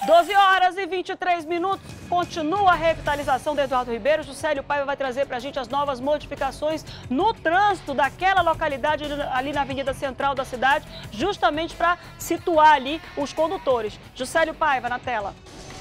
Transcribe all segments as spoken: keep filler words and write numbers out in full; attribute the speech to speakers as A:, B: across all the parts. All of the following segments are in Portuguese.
A: doze horas e vinte e três minutos, continua a revitalização de Eduardo Ribeiro. Juscelio Paiva vai trazer para a gente as novas modificações no trânsito daquela localidade ali na Avenida Central da cidade, justamente para situar ali os condutores. Juscelio Paiva, na tela.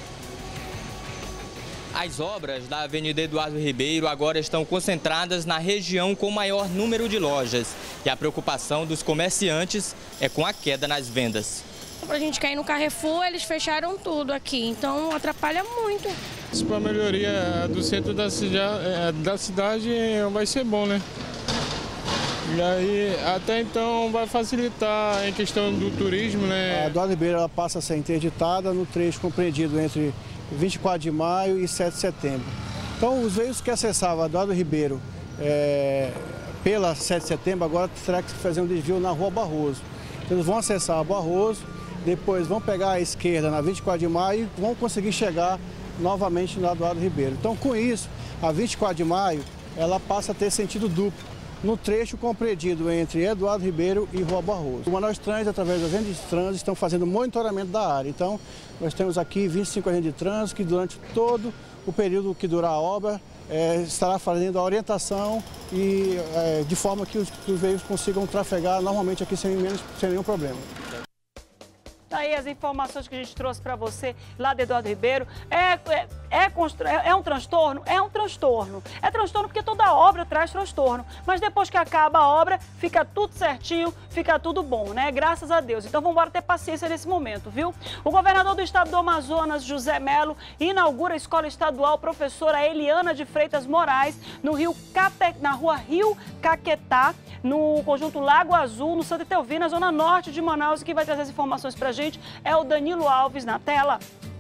B: As obras da Avenida Eduardo Ribeiro agora estão concentradas na região com maior número de lojas. E a preocupação dos comerciantes é com a queda nas vendas.
C: Para a gente cair no Carrefour, eles fecharam tudo aqui, então atrapalha muito.
D: Isso para a melhoria do centro da cidade, da cidade vai ser bom, né? E aí, até então, vai facilitar em questão do turismo, né?
E: A Eduardo Ribeiro ela passa a ser interditada no trecho compreendido entre vinte e quatro de maio e sete de setembro. Então, os veículos que acessavam a Eduardo Ribeiro é, pela sete de setembro, agora terá que fazer um desvio na Rua Barroso. Então, eles vão acessar a Barroso, depois vão pegar a esquerda na vinte e quatro de maio e vão conseguir chegar novamente no Eduardo Ribeiro. Então, com isso, a vinte e quatro de maio, ela passa a ter sentido duplo no trecho compreendido entre Eduardo Ribeiro e Rua Barroso. O Manaus Trânsito, através das agentes de trânsito, estão fazendo monitoramento da área. Então, nós temos aqui vinte e cinco agentes de trânsito que durante todo o período que durar a obra é, estará fazendo a orientação e é, de forma que os, que os veículos consigam trafegar normalmente aqui sem, menos, sem nenhum problema.
A: Aí as informações que a gente trouxe para você lá de Eduardo Ribeiro. É, é, é, é um transtorno? É um transtorno. É transtorno porque toda obra traz transtorno. Mas depois que acaba a obra, fica tudo certinho, fica tudo bom, né? Graças a Deus. Então vamos embora ter paciência nesse momento, viu? O governador do estado do Amazonas, José Melo, inaugura a escola estadual professora Eliana de Freitas Moraes, no Rio Cape... na rua Rio Caquetá, no conjunto Lago Azul, no Santa Etelvina, zona norte de Manaus. E quem vai trazer as informações pra gente é o Danilo Alves, na tela.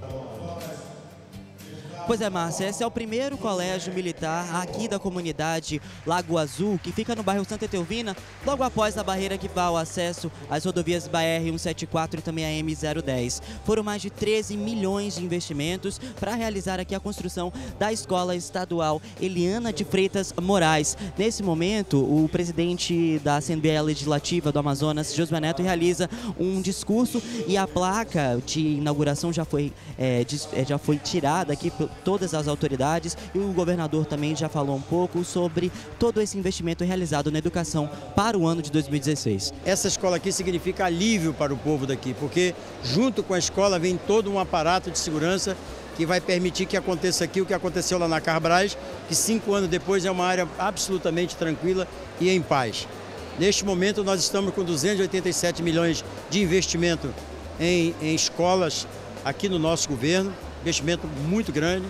F: Pois é, Márcia, esse é o primeiro colégio militar aqui da comunidade Lago Azul, que fica no bairro Santa Etelvina, logo após a barreira que dá o acesso às rodovias B R cento e setenta e quatro e também a M zero dez. Foram mais de treze milhões de investimentos para realizar aqui a construção da escola estadual Eliana de Freitas Moraes. Nesse momento, o presidente da Assembleia Legislativa do Amazonas, Josué Neto, realiza um discurso e a placa de inauguração já foi, é, já foi tirada aqui por todas as autoridades, e o governador também já falou um pouco sobre todo esse investimento realizado na educação para o ano de dois mil e dezesseis.
G: Essa escola aqui significa alívio para o povo daqui, porque junto com a escola vem todo um aparato de segurança que vai permitir que aconteça aqui o que aconteceu lá na Carbrais, que cinco anos depois é uma área absolutamente tranquila e em paz. Neste momento nós estamos com duzentos e oitenta e sete milhões de investimento em, em escolas aqui no nosso governo. Investimento muito grande.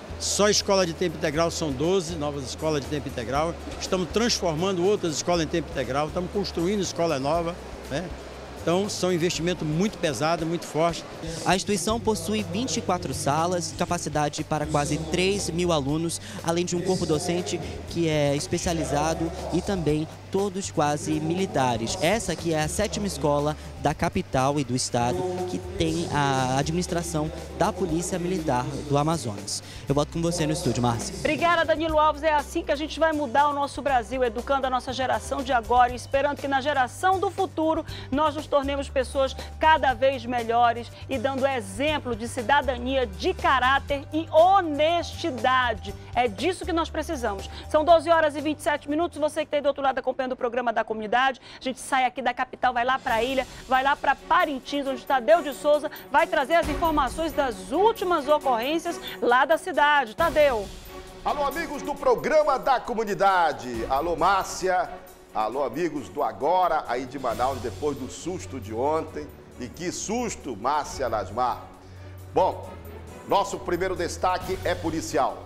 G: Só escola de tempo integral são doze novas escolas de tempo integral. Estamos transformando outras escolas em tempo integral, estamos construindo escola nova, né? Então, são investimentos muito pesados, muito fortes.
F: A instituição possui vinte e quatro salas, capacidade para quase três mil alunos, além de um corpo docente que é especializado e também todos quase militares. Essa aqui é a sétima escola da capital e do estado que tem a administração da Polícia Militar do Amazonas. Eu volto com você no estúdio, Márcia.
A: Obrigada, Danilo Alves. É assim que a gente vai mudar o nosso Brasil, educando a nossa geração de agora e esperando que na geração do futuro nós nos tornemos pessoas cada vez melhores e dando exemplo de cidadania, de caráter e honestidade. É disso que nós precisamos. São doze horas e vinte e sete minutos. Você que está aí do outro lado acompanhando o programa da comunidade, a gente sai aqui da capital, vai lá para a ilha, vai lá para Parintins, onde Tadeu de Souza vai trazer as informações das últimas ocorrências lá da cidade. Tadeu.
H: Alô, amigos do programa da comunidade. Alô, Márcia. Alô, amigos do Agora, aí de Manaus, depois do susto de ontem. E que susto, Márcia Lasmar. Bom, nosso primeiro destaque é policial.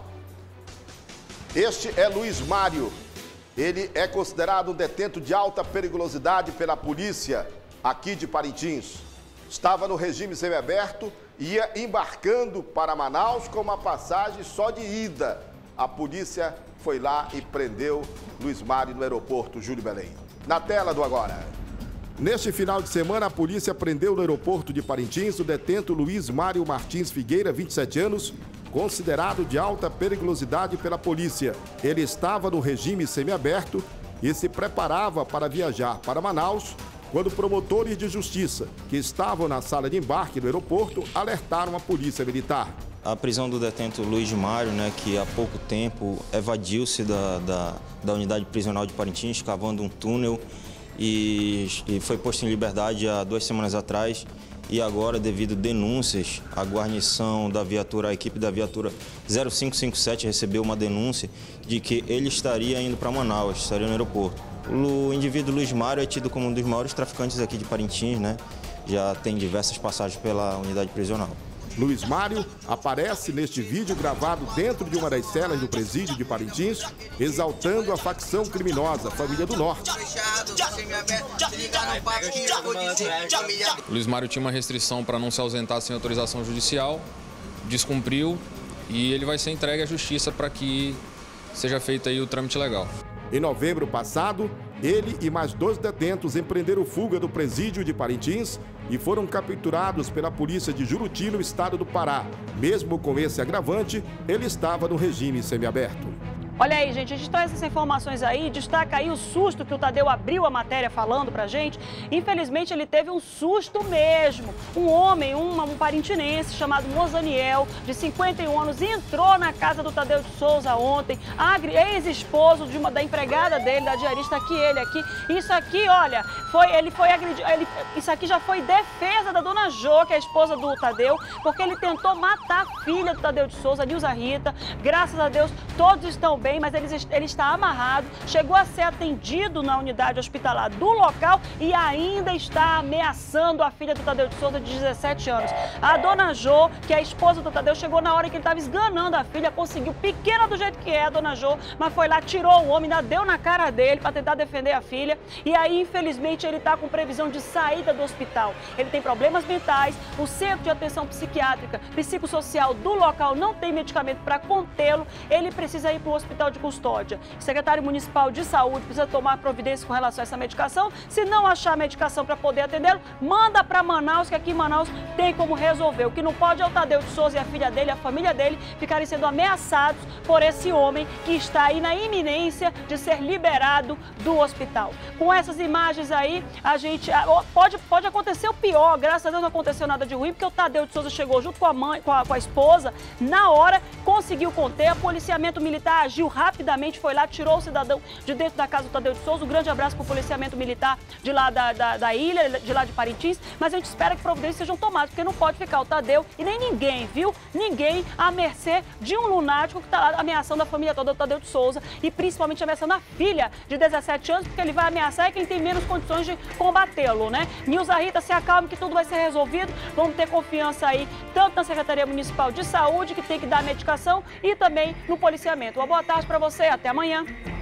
H: Este é Luiz Mário. Ele é considerado um detento de alta periculosidade pela polícia aqui de Parintins. Estava no regime semiaberto e ia embarcando para Manaus com uma passagem só de ida. A polícia foi lá e prendeu Luiz Mário no aeroporto Júlio Belém. Na tela do Agora. Neste final de semana, a polícia prendeu no aeroporto de Parintins o detento Luiz Mário Martins Figueira, vinte e sete anos, considerado de alta periculosidade pela polícia. Ele estava no regime semiaberto e se preparava para viajar para Manaus quando promotores de justiça que estavam na sala de embarque do aeroporto alertaram a polícia militar.
I: A prisão do detento Luiz Mário, né, que há pouco tempo evadiu-se da, da, da unidade prisional de Parintins, cavando um túnel e, e foi posto em liberdade há duas semanas atrás. E agora, devido denúncias, a guarnição da viatura, a equipe da viatura zero cinco cinco sete recebeu uma denúncia de que ele estaria indo para Manaus, estaria no aeroporto. O indivíduo Luiz Mário é tido como um dos maiores traficantes aqui de Parintins, né? Já tem diversas passagens pela unidade prisional.
H: Luiz Mário aparece neste vídeo gravado dentro de uma das celas do presídio de Parintins, exaltando a facção criminosa Família do Norte.
J: O Luiz Mário tinha uma restrição para não se ausentar sem autorização judicial, descumpriu e ele vai ser entregue à justiça para que seja feito aí o trâmite legal.
H: Em novembro passado, ele e mais dois detentos empreenderam fuga do presídio de Parintins e foram capturados pela polícia de Juruti, no estado do Pará. Mesmo com esse agravante, ele estava no regime semiaberto.
A: Olha aí, gente, a gente traz essas informações aí, destaca aí o susto que o Tadeu abriu a matéria falando pra gente. Infelizmente, ele teve um susto mesmo. Um homem, um, um parintinense chamado Mozaniel, de cinquenta e um anos, entrou na casa do Tadeu de Souza ontem, ex-esposo de uma, da empregada dele, da diarista, aqui, ele aqui. Isso aqui, olha, foi, ele foi agredido, ele, isso aqui já foi defesa da dona Jo, que é a esposa do Tadeu, porque ele tentou matar a filha do Tadeu de Souza, Nilza Rita. Graças a Deus, todos estão bem, mas ele, ele está amarrado, chegou a ser atendido na unidade hospitalar do local e ainda está ameaçando a filha do Tadeu de Souza, de dezessete anos. A dona Jo, que é a esposa do Tadeu, chegou na hora que ele estava esganando a filha, conseguiu, pequena do jeito que é a dona Jo, mas foi lá, tirou o homem, ainda deu na cara dele para tentar defender a filha. E aí, infelizmente, ele está com previsão de saída do hospital. Ele tem problemas mentais, o centro de atenção psiquiátrica, psicossocial do local não tem medicamento para contê-lo, ele precisa ir para o hospital de custódia. O secretário municipal de saúde precisa tomar providência com relação a essa medicação. Se não achar medicação para poder atendê-lo, manda para Manaus, que aqui em Manaus tem como resolver. O que não pode é o Tadeu de Souza e a filha dele, a família dele, ficarem sendo ameaçados por esse homem que está aí na iminência de ser liberado do hospital. Com essas imagens aí, a gente pode, pode acontecer o pior. Graças a Deus não aconteceu nada de ruim, porque o Tadeu de Souza chegou junto com a mãe, com a, com a esposa, na hora, conseguiu conter, o policiamento militar agiu rapidamente, foi lá, tirou o cidadão de dentro da casa do Tadeu de Souza. Um grande abraço para o policiamento militar de lá da, da, da ilha, de lá de Parintins, mas a gente espera que providências sejam tomadas, porque não pode ficar o Tadeu e nem ninguém, viu? Ninguém à mercê de um lunático que está lá ameaçando a família toda do Tadeu de Souza e principalmente ameaçando a filha de dezessete anos, porque ele vai ameaçar quem tem menos condições de combatê-lo, né? Nilza Rita, se acalme que tudo vai ser resolvido, vamos ter confiança aí, tanto na Secretaria Municipal de Saúde, que tem que dar medicação, e também no policiamento. Uma boa tarde para você, até amanhã.